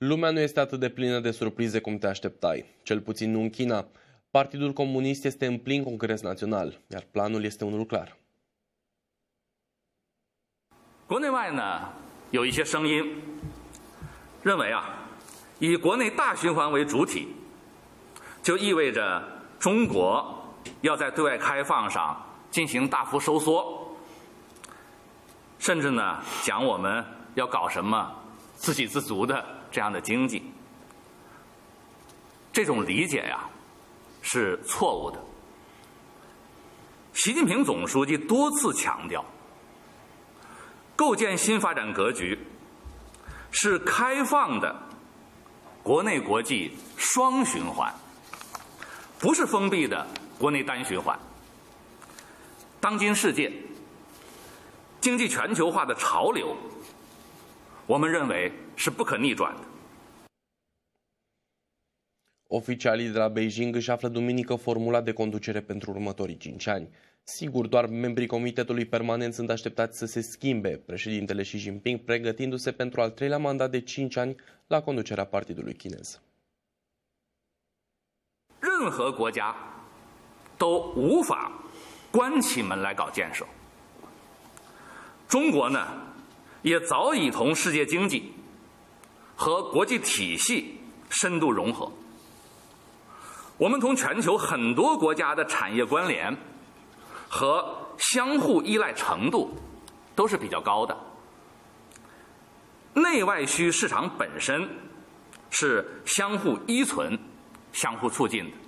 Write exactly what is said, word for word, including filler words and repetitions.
Lumea nu este atât de plină de surprize cum te așteptai, cel puțin nu în China. Partidul Comunist este în plin congres național, iar planul este unul clar. 国内外呢，有一些声音认为啊，以国内大循环为主体，就意味着中国要在对外开放上进行大幅收缩，甚至呢讲我们要搞什么自给自足的这样的经济。这种理解呀是错误的。习近平总书记多次强调，构建新发展格局是开放的国内国际双循环，不是封闭的国内单循环。当今世界经济全球化的潮流，我们认为是不可逆转的。 Oficialii de la Beijing își află duminică formula de conducere pentru următorii cinci ani. Sigur, doar membrii Comitetului Permanent sunt așteptați să se schimbe, președintele Xi Jinping pregătindu-se pentru al treilea mandat de cinci ani la conducerea partidului chinez. 任何国家都无法关起门来搞建设。中国呢，也早已同世界经济和国际体系深度融合。 我们同全球很多国家的产业关联和相互依赖程度都是比较高的。内外需市场本身是相互依存、相互促进的。